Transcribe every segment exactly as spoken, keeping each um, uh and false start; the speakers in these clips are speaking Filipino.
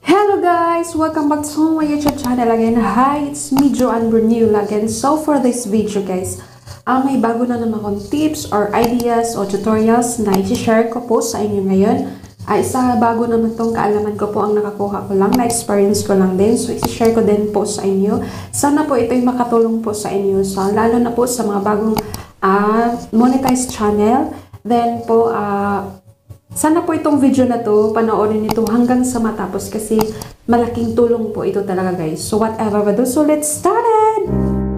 Hello guys! Welcome back to my YouTube channel again. Hi, it's me Joanne Brunel again. So for this video guys, uh, may bago na naman akong tips or ideas o tutorials na i-share ko po sa inyo ngayon. Ay, uh, isa bago naman tong kaalaman ko po ang nakakuha ko lang, na-experience ko lang din. So i-share ko din po sa inyo. Sana po ito'y makatulong po sa inyo. So lalo na po sa mga bagong uh, monetized channel. Then po, uh, sana po itong video na to, panoorin ito hanggang sa matapos kasi malaking tulong po ito talaga guys. So whatever we do, so let's start it!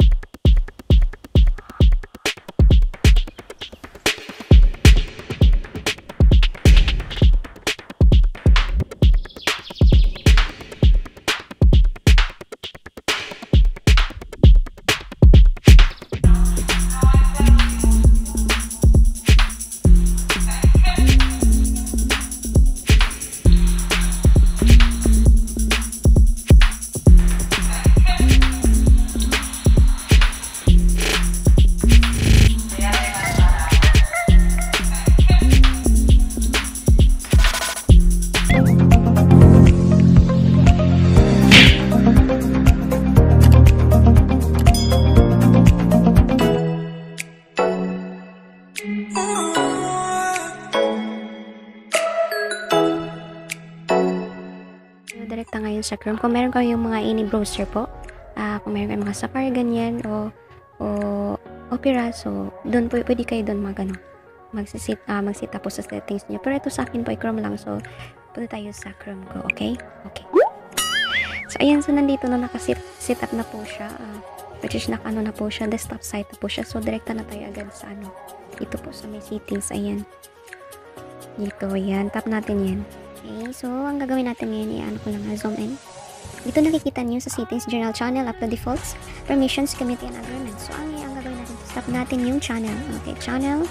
Direkta ngayon sa Chrome. Kung meron kayong mga any browser po, uh, kung meron kayong mga Safari ganyan o, o Opera, so doon po pwede kayo doon mag ano, magsisit uh, magsita po sa settings niyo. Pero ito sa akin po ay Chrome lang, so punta tayo sa Chrome ko, okay? Okay. So ayan, so nandito na nakasit set up na po siya. Uh, which is naka ano na po siya, desktop site na po siya. So direkta na tayo agad sa ano. Ito po sa may settings, ayan. Dito, ayan. Tap natin yan. Okay, so ang gagawin natin ngayon, i-ano ko lang, zoom in. Dito nakikita niyo sa settings, general channel, up to defaults, permissions, committee, and agreements. So ang, ang gagawin natin, stop natin yung channel. Okay, channel.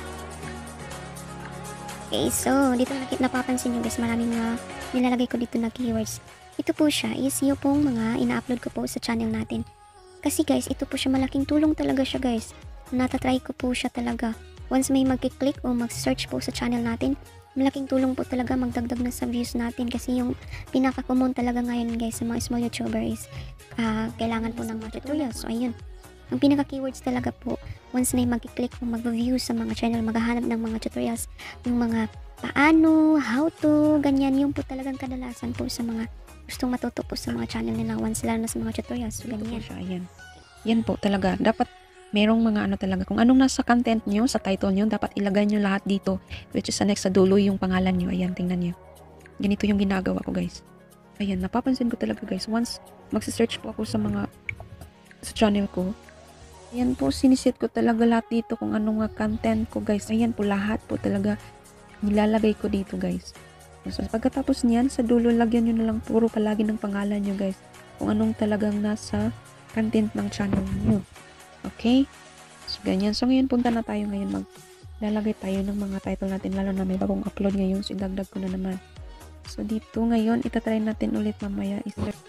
Okay, so dito nakikita, napapansin nyo guys, maraming uh, nilalagay ko dito na keywords. Ito po siya, is yung pong mga ina-upload ko po sa channel natin. Kasi guys, ito po siya, malaking tulong talaga siya guys. Natatry ko po siya talaga. Once may mag-click o mag-search po sa channel natin, malaking tulong po talaga magdagdag na sa views natin kasi yung pinaka-common talaga ngayon guys sa mga small YouTuber is uh, kailangan po ng mga tutorials. So ayun, ang pinaka-keywords talaga po once na mag-click o mag-view sa mga channel, maghahanap ng mga tutorials, yung mga paano, how to, ganyan, yung po talagang kadalasan po sa mga gustong matuto po sa mga channel nila once lalo na sa mga tutorials. So ganyan. Siya, ayan. Yan po talaga, dapat merong mga ano talaga, kung anong nasa content nyo, sa title nyo, dapat ilagay nyo lahat dito, which is sa next sa dulo yung pangalan nyo. Ayan, tingnan nyo. Ganito yung ginagawa ko guys. Ayan, napapansin ko talaga guys, once magsisearch po ako sa mga sa channel ko, ayan po, sinisit ko talaga lahat dito kung anong nga content ko guys. Ayan po, lahat po talaga nilalagay ko dito guys. So pagkatapos niyan, sa dulo lagyan nyo na lang puro palagi ng pangalan nyo guys, kung anong talagang nasa content ng channel nyo. Okay? So, ganyan. So, ngayon, punta na tayo ngayon. Maglalagay tayo ng mga title natin. Lalo na may bagong upload ngayon. So, idagdag ko na naman. So, dito ngayon, itatry natin ulit mamaya.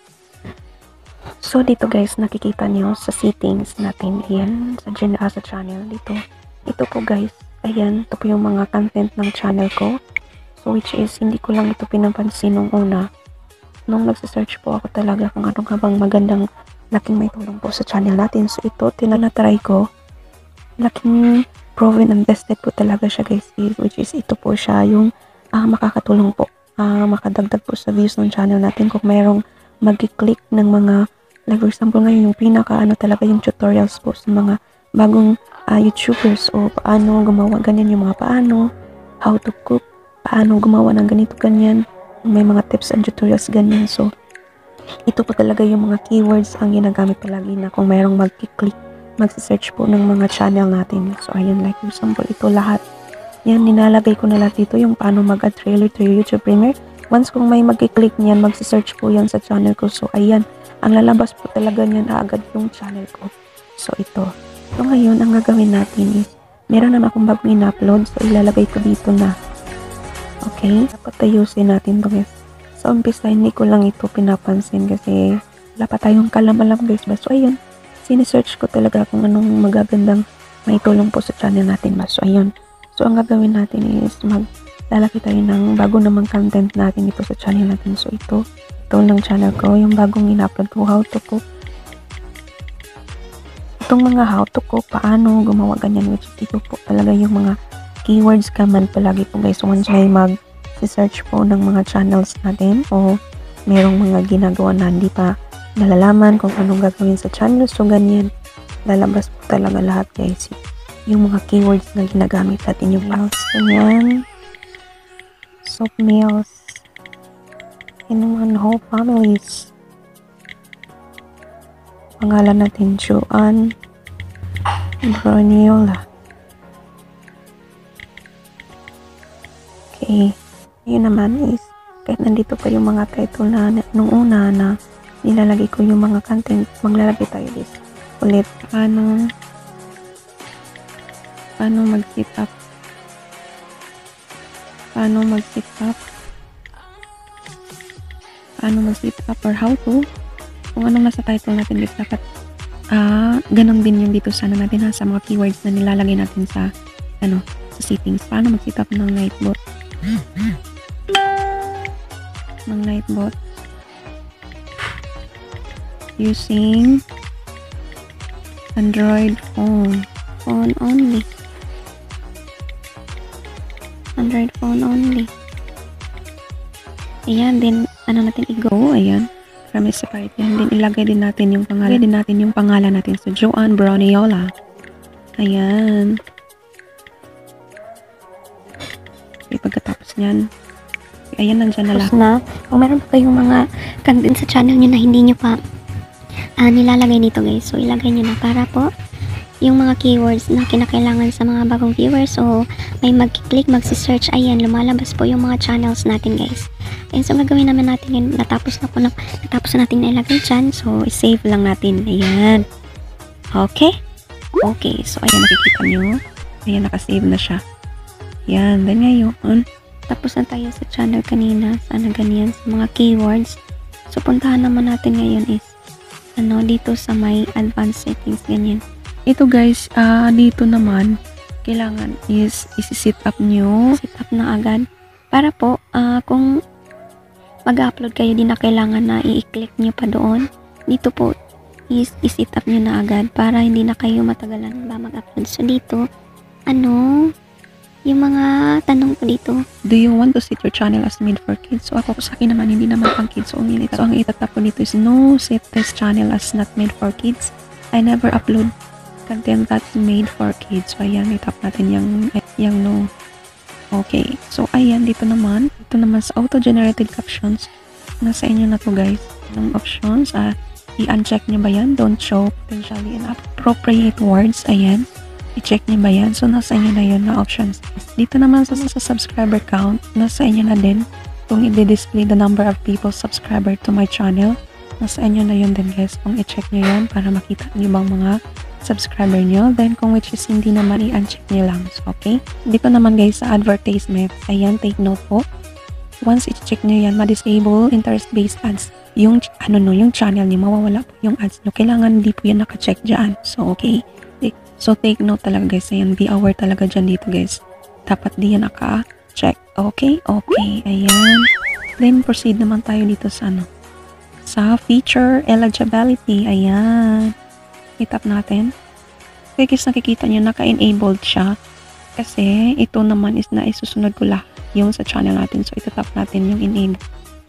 So, dito guys, nakikita niyo sa settings natin. Ayan, sa, uh, sa channel. Dito. Ito po guys. Ayan, ito po yung mga content ng channel ko. So, which is, hindi ko lang ito pinapansin nung una. Nung nagsisearch po ako talaga kung ano nga bang magandang laking may tulong po sa channel natin. So ito, tinatry ko. Laking proven and tested po talaga siya guys. Which is ito po siya yung uh, makakatulong po. Uh, makadagdag po sa views ng channel natin. Kung mayroong mag-click ng mga, like for example ngayon, yung pinaka ano talaga yung tutorials po sa mga bagong uh, YouTubers o paano gumawa ganyan, yung mga paano, how to cook, paano gumawa ng ganito ganyan. May mga tips and tutorials ganyan. So ito po talaga yung mga keywords ang ginagamit palagi na kung mayroong mag-click, mag-search po ng mga channel natin. So, ayan, like for example, ito lahat. Yan, nilalagay ko na lahat dito yung paano mag-add trailer to YouTube Premiere. Once kung may mag-click niyan, mag-search po yan sa channel ko. So, ayan, ang lalabas po talaga niyan agad yung channel ko. So, ito. So, ngayon, ang gagawin natin is, meron naman akong bagong in-upload. So, ilalagay ko dito na. Okay? Dapat ayusin natin ito guys. Sa umpisa, hindi ko lang ito pinapansin kasi wala pa tayong kalam-alam guys. So, ayun, sinesearch ko talaga kung anong magagandang may tulong po sa channel natin. So, ayun. So, ang gagawin natin is maglalaki tayo ng bago namang content natin dito sa channel natin. So, ito, title ng channel ko, yung bagong in-upload ko, how to cook. Itong mga how to cook, paano gumawa ganyan, which is ito po talaga yung mga keywords kaman palagi po guys. So once may mag-search po ng mga channels natin o merong mga ginagawa na hindi pa nalalaman kung anong gagawin sa channel, so ganyan, lalabas po talaga lahat guys. Yung mga keywords na ginagamit natin, yung meals, ganyan, soap meals, and naman whole families. Pangalan natin, Joanne Broniola. Okay, yun naman is, kahit nandito pa yung mga title na nung una na nilalagay ko yung mga content, maglalagay tayo this ulit. Paano paano mag-sit up paano mag-sit up paano mag-sit up or how to, kung anong nasa title natin guys, dapat ah, ganun din yung dito sana natin ha, sa mga keywords na nilalagay natin sa ano, sa settings. Paano mag-sit up ng Nightbot ng Nightbot using Android phone phone only Android phone only. Ayan, din ano natin i-go, ayan, from separate yan, din ilagay din natin yung pangalan din natin yung pangalan natin, so Joanne Broniola. Ayan. Okay, pagkatapos nyan, ayan, nandyan na lahat. Na, kung meron pa kayong mga content sa channel nyo na hindi nyo pa uh, nilalagay dito guys, so ilagay nyo na para po yung mga keywords na kinakailangan sa mga bagong viewers, so may mag-click, magsi-search, ayan, lumalabas po yung mga channels natin guys. And so gagawin naman natin yun, natapos na po na, natapos na natin na ilagay dyan, so i-save lang natin, ayan. Okay? Okay, so ayan, nakikita nyo, ayan, nakasave na siya. Ayan, then ngayon, tapos na tayo sa channel kanina, sana ganyan, sa mga keywords. So puntahan naman natin ngayon is, ano, dito sa may advanced settings, ganyan. Ito guys, uh, dito naman, kailangan is isi-sit up nyo, sit up na agad. Para po, uh, kung mag-upload kayo, di na kailangan na i-click nyo pa doon. Dito po, is i-sit up nyo na agad para hindi na kayo matagalan ba mag-upload. So dito, ano, yung mga tanong ko dito. Do you want to set your channel as made for kids? So ako, sa akin naman, hindi naman pang kids. So, ang, so, ang itatap ko dito is no, set this channel as not made for kids. I never upload content that's made for kids. So, ayan, itap natin yung, yung no. Okay. So, ayan, dito naman. Dito naman sa auto-generated captions. Nasa inyo na to guys. Yung options, ah, i-uncheck nyo ba yan? Don't show potentially inappropriate words. Ayan. I-check nyo ba yan? So, nasa inyo na yun na options. Dito naman sa, sa subscriber count, nasa inyo na din kung i-display the number of people subscriber to my channel. Nasa inyo na yun din guys. Kung i-check nyo yun para makita nyo bang mga subscriber nyo. Then, kung which is hindi naman, i-uncheck nyo lang. So, okay? Dito naman guys sa advertisement. Ayan, take note po. Once i-check nyo yan, ma-disable interest-based ads. Yung, ano no, yung channel nyo, mawawala po yung ads nyo. Kailangan hindi po yan naka-check dyan. So, okay? So, take note talaga guys. Ayan, be aware talaga dyan dito guys. Dapat di yan naka-check. Okay? Okay. Ayan. Then, proceed naman tayo dito sa ano. Sa feature eligibility. Ayan. I-tap natin. Okay guys, nakikita nyo, naka-enabled siya. Kasi, ito naman is na isusunod ko lahat yung sa channel natin. So, ito tap natin yung enable.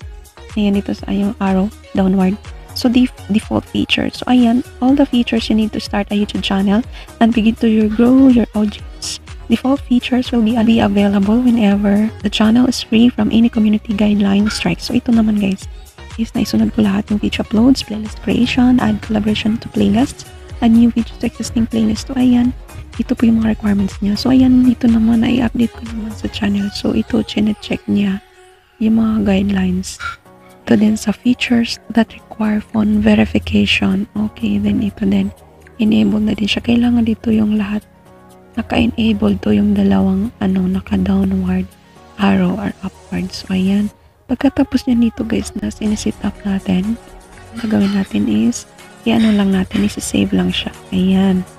Ayan, dito sa yung arrow downward. So, the default features. So, ayan, all the features you need to start a YouTube channel and begin to your grow your audience. Default features will be, be available whenever the channel is free from any community guideline strikes. So, ito naman guys, is na isunod ko lahat yung feature uploads, playlist creation, add collaboration to playlists, add new features to existing playlist. So, ayan, ito po yung mga requirements niya. So, ayan, dito naman ay update ko naman sa channel. So, ito, chinecheck niya yung mga guidelines. Ito din sa features that require phone verification. Okay, then ito din. Enable na din siya. Kailangan dito yung lahat. Naka-enable to yung dalawang ano, naka-downward arrow or upward. So, ayan. Pagkatapos nyo dito guys na sinisit up natin, ang gagawin natin is, i-ano lang natin, isi-save lang siya. Ayan.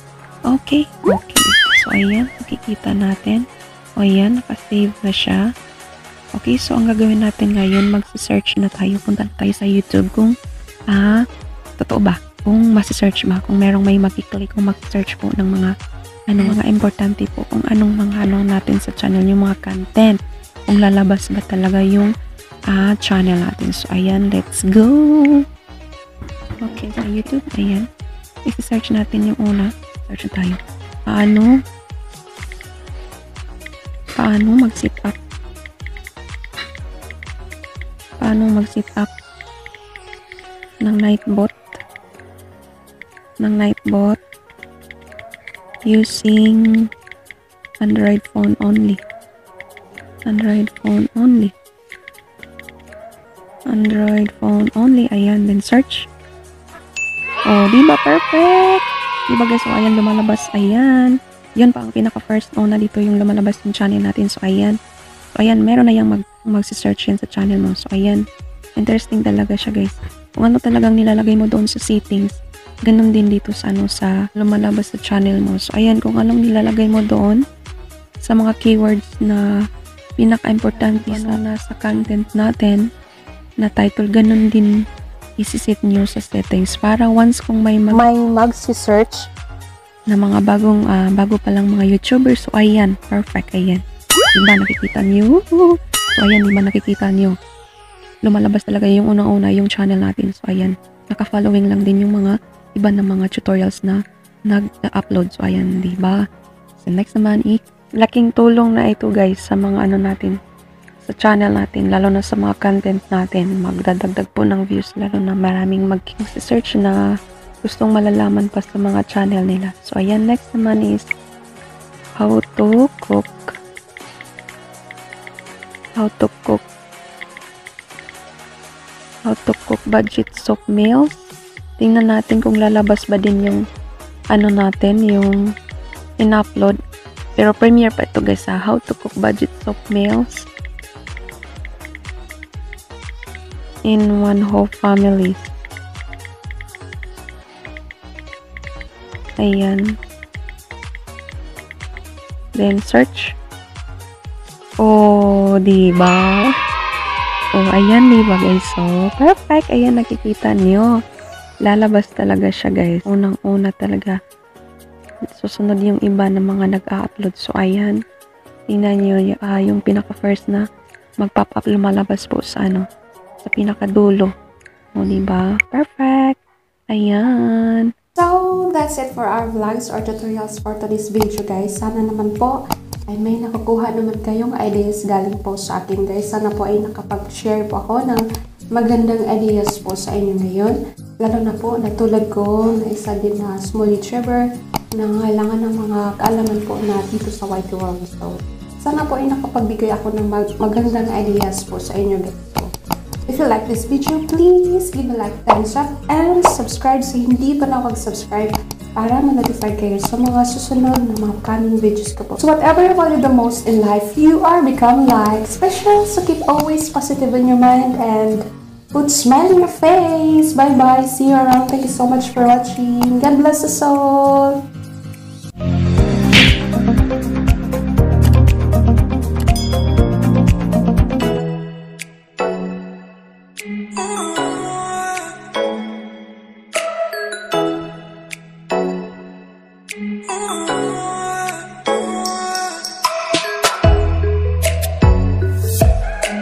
Okay. Okay. So, ayan. Nakikita natin. O, ayan. Naka-save na siya. Okay, so ang gagawin natin ngayon, magsi-search na tayo. Punta na tayo sa YouTube kung ah, totoo ba? Kung masi-search ba? Kung merong may mag-click, kung mag-search po ng mga ano, mga importante po, kung anong mga ano natin sa channel, yung mga content. Kung lalabas ba talaga yung ah, channel natin. So, ayan, let's go! Okay, sa YouTube, ayan. I-search natin yung una. Search tayo. Paano? Paano mag-sit up? Paano mag-sit up ng Nightbot? Ng Nightbot using Android phone only. Android phone only. Android phone only. Ayan, then search. Oh, di ba perfect? Di ba guys? So, ayan, lumalabas. Ayan. Yun pa ang pinaka-first una dito yung lumalabas yung channel natin. So, ayan. So, ayan, meron na yung mag magsi-search yan sa channel mo. So, ayan. Interesting talaga siya, guys. Kung ano talagang nilalagay mo doon sa settings, ganun din dito sa ano sa lumalabas sa channel mo. So, ayan, kung anong nilalagay mo doon sa mga keywords na pinaka-importante sa nasa content natin na title, ganun din isi-set nyo sa settings para once kung may mag May magsi-search na mga bagong uh, bago pa lang mga YouTubers. So, ayan, perfect, ayan. Diba nakikita nyo? So, ayan, diba nakikita nyo? Lumalabas talaga yung unang-una yung channel natin. So, ayan, naka-following lang din yung mga iba na mga tutorials na nag-upload. So, ayan, diba? So, next naman, eh, laking tulong na ito, guys, sa mga ano natin, sa channel natin, lalo na sa mga content natin. Magdadagdag po ng views, lalo na maraming mag-search na gustong malalaman pa sa mga channel nila. So, ayan, next naman is how to cook. How to cook. How to cook budget soup meals. Tingnan natin kung lalabas ba din yung ano natin, yung in-upload. Pero premiere pa ito, guys, ha? How to cook budget soup meals in one whole family. Ayan. Then, search. Oh, diba? Oh, ayan, diba, guys? So, perfect. Ayan, nakikita niyo. Lalabas talaga siya, guys. Unang-una talaga. Susunod yung iba na mga nag-a-upload. So, ayan. Tingnan niyo uh, yung pinaka-first na mag-pop up lumalabas po sa ano, sa pinaka-dulo. O, diba? Perfect. Ayan. So, that's it for our vlogs or tutorials for today's video, guys. Sana naman po ay may nakukuha naman kayong ideas galing po sa akin, guys. Sana po ay nakapag-share po ako ng magandang ideas po sa inyo ngayon. Lalo na po na tulad ko na isa din na small YouTuber na kailangan ng mga kaalaman po na dito sa Y T World. So, sana po ay nakapagbigay ako ng mag magandang ideas po sa inyo, guys. So, if you like this video, please give a like, thumbs up, and subscribe sa hindi pa nakapag-subscribe para ma-notify kayo sa mga susunod na mga upcoming videos ko po. So whatever you value the most in life, you are become like special. So keep always positive in your mind and put smile in your face. Bye-bye. See you around. Thank you so much for watching. God bless us all.